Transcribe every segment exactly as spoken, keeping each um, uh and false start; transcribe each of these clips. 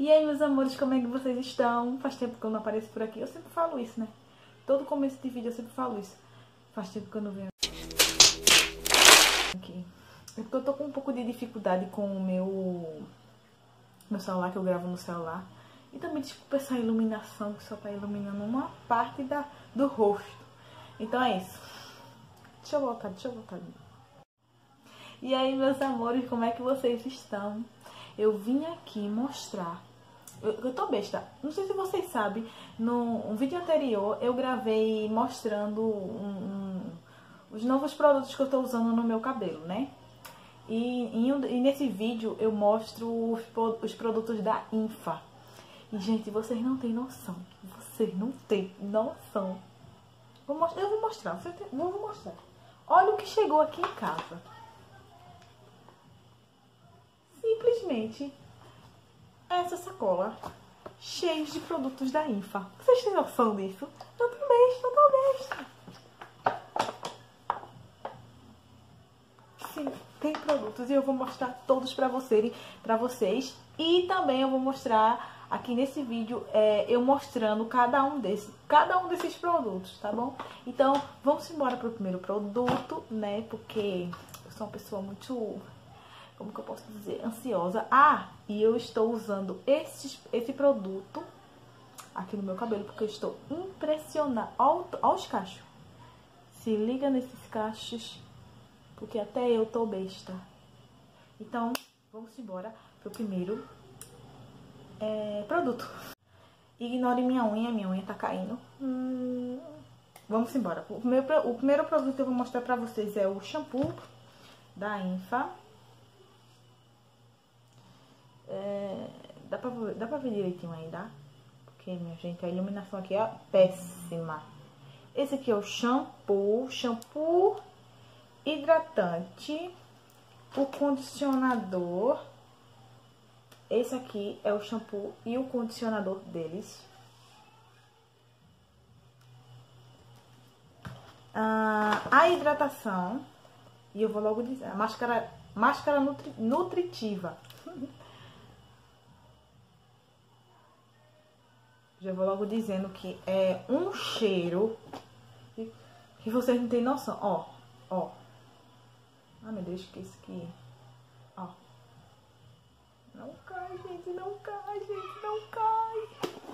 E aí, meus amores, como é que vocês estão? Faz tempo que eu não apareço por aqui. Eu sempre falo isso, né? Todo começo de vídeo eu sempre falo isso. Faz tempo que eu não venho aqui. É porque eu tô com um pouco de dificuldade com o meu, meu celular, que eu gravo no celular. E também desculpa essa iluminação que só tá iluminando uma parte da, do rosto. Então é isso. Deixa eu voltar, deixa eu voltar. E aí, meus amores, como é que vocês estão? Eu vim aqui mostrar. Eu, eu tô besta. Não sei se vocês sabem, no um vídeo anterior eu gravei mostrando um, um, os novos produtos que eu tô usando no meu cabelo, né? E, e, e nesse vídeo eu mostro os, os produtos da Infa. E, gente, vocês não têm noção. Vocês não têm noção. Vou mostrar, eu vou mostrar. Vou mostrar. Olha o que chegou aqui em casa. Simplesmente essa sacola cheia de produtos da Infa. Vocês têm noção disso? Eu tô besta, eu tô besta. Sim, tem produtos e eu vou mostrar todos pra vocês, pra vocês. E também eu vou mostrar aqui nesse vídeo é, eu mostrando cada um desses, cada um desses produtos, tá bom? Então, vamos embora pro primeiro produto, né? Porque eu sou uma pessoa muito, como que eu posso dizer, ansiosa. Ah, e eu estou usando esse, esse produto aqui no meu cabelo porque eu estou impressionada. Olha, olha os cachos. Se liga nesses cachos, porque até eu tô besta. Então, vamos embora pro primeiro é, produto. Ignore minha unha, minha unha tá caindo. Hum, vamos embora. O primeiro, o primeiro produto que eu vou mostrar pra vocês é o shampoo da Infa. É, dá, pra, dá pra ver direitinho aí, dá? Porque, minha gente, a iluminação aqui é péssima. Esse aqui é o shampoo, shampoo hidratante, o condicionador. Esse aqui é o shampoo e o condicionador deles. Ah, a hidratação, e eu vou logo dizer, a máscara, máscara nutri, nutritiva. Já vou logo dizendo que é um cheiro que vocês não têm noção. Ó, ó. Ah, meu Deus, que isso aqui. Ó. Não cai, gente, não cai, gente, não cai.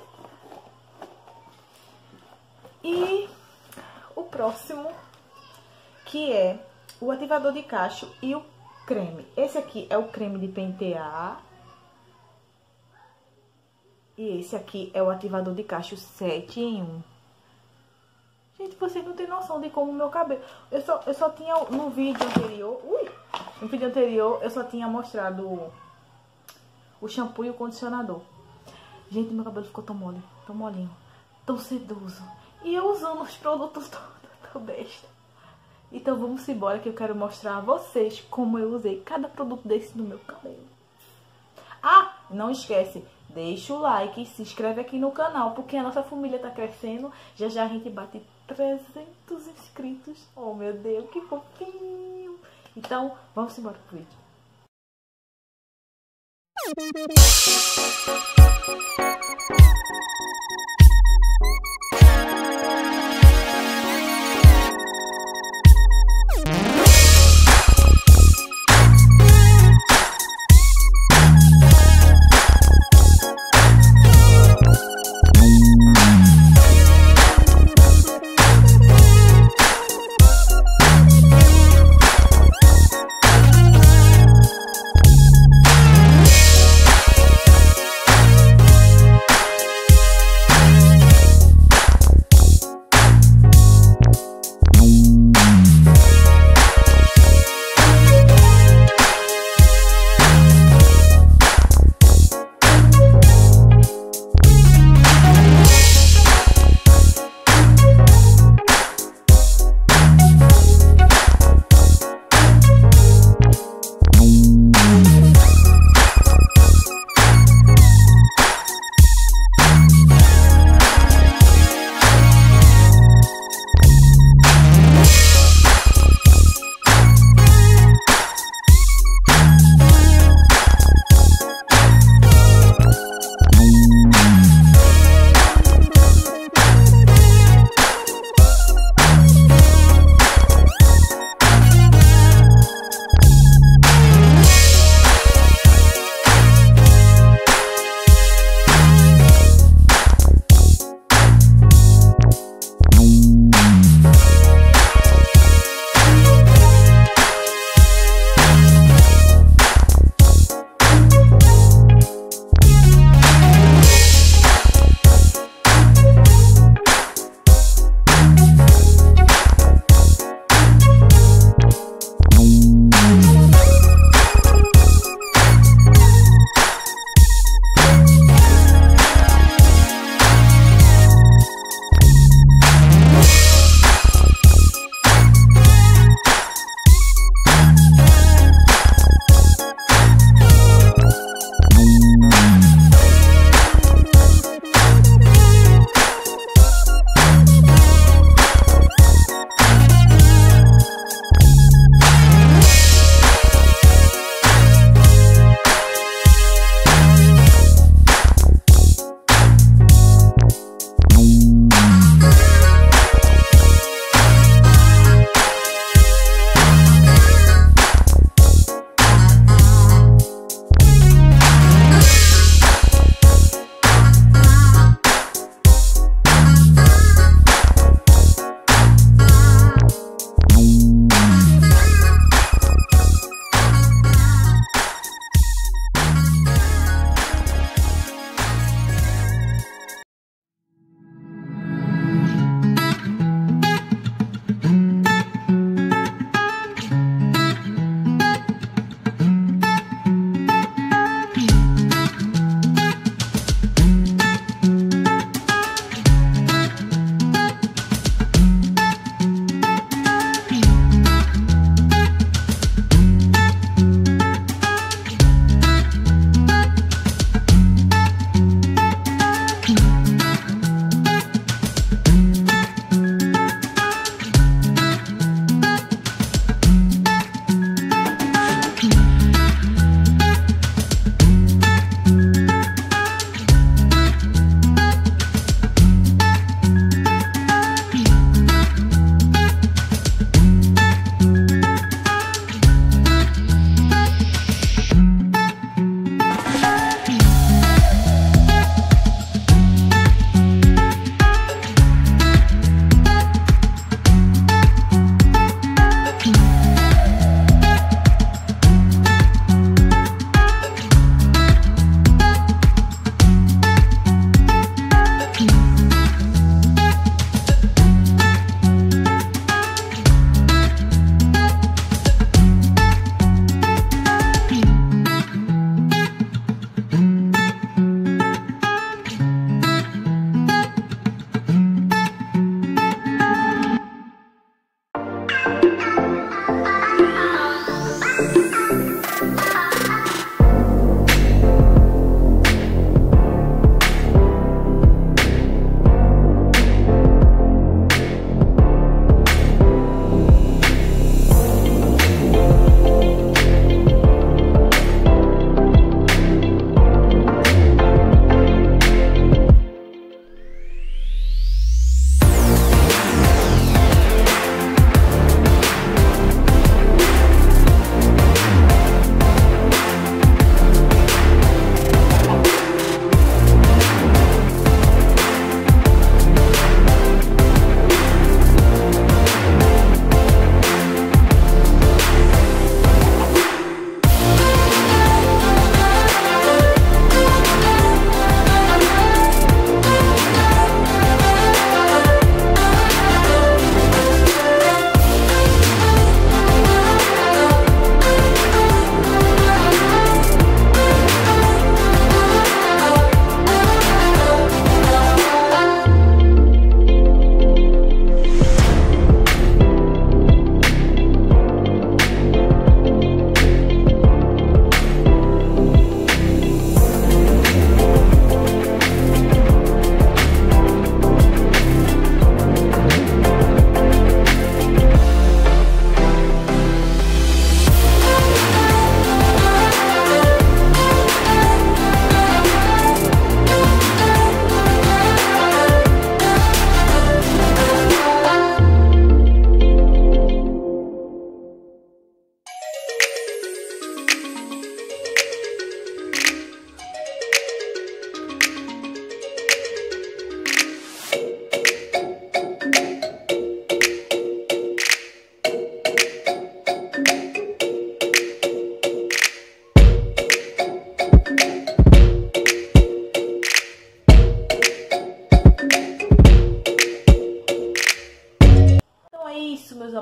E o próximo, que é o ativador de cacho e o creme. Esse aqui é o creme de pentear. E esse aqui é o ativador de cacho sete em um. Gente, vocês não têm noção de como o meu cabelo... Eu só, eu só tinha no vídeo anterior... Ui! No vídeo anterior eu só tinha mostrado o shampoo e o condicionador. Gente, meu cabelo ficou tão mole, tão molinho, tão sedoso. E eu usando os produtos todos, tô besta. Então vamos embora que eu quero mostrar a vocês como eu usei cada produto desse no meu cabelo. Ah, não esquece, deixa o like e se inscreve aqui no canal, porque a nossa família tá crescendo. Já já a gente bate trezentos inscritos. Oh, meu Deus, que fofinho. Então, vamos embora pro vídeo.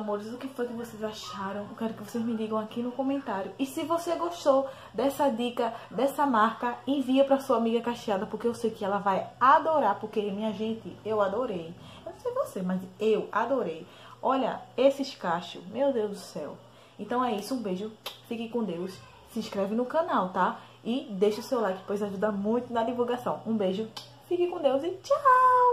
amores, o que foi que vocês acharam? Eu quero que vocês me digam aqui no comentário. E se você gostou dessa dica, dessa marca, envia pra sua amiga cacheada, porque eu sei que ela vai adorar, porque, minha gente, eu adorei. Eu não sei você, mas eu adorei. Olha, esses cachos, meu Deus do céu. Então é isso, um beijo, fique com Deus. Se inscreve no canal, tá? E deixa o seu like, pois ajuda muito na divulgação. Um beijo, fique com Deus e tchau!